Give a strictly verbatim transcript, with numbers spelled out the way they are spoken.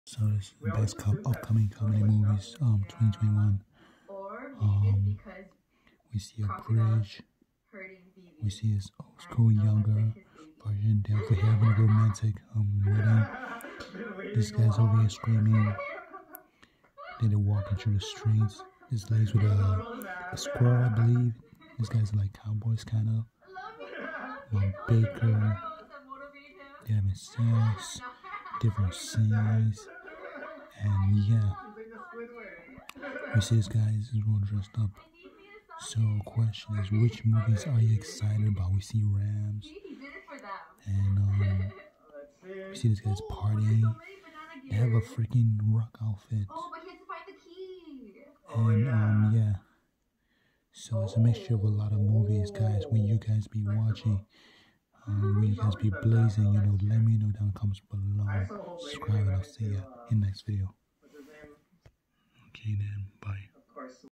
So this the best co upcoming comedy movies, um, twenty twenty-one. Um, we see a bridge. We see this old school younger version. They're having a romantic um wedding. This guy's over here screaming. Then they're walking through the streets. This lady's with a, a squirrel, I believe. This guy's like cowboys kind of. Um, baker. They're having sex. Different scenes. And yeah, we see this guy is all dressed up. So question is, which movies are you excited about? We see Rams, and um, we see this guy's partying. They have a freaking rock outfit, and um, yeah. So it's a mixture of a lot of movies, guys. Will you guys be watching? Um, will you guys be blazing? You know, let me know down in the comments below. Subscribe, and I'll see ya in the next video. Okay then.